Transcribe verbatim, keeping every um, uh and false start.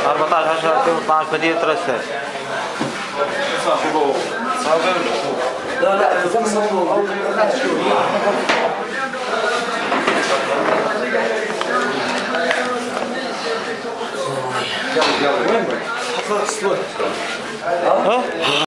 أربعة عشر عشرة ألفين واثناعش مدينة رشة. لا لا زمن يلا يلا وين؟ حصلت السلوك. ها؟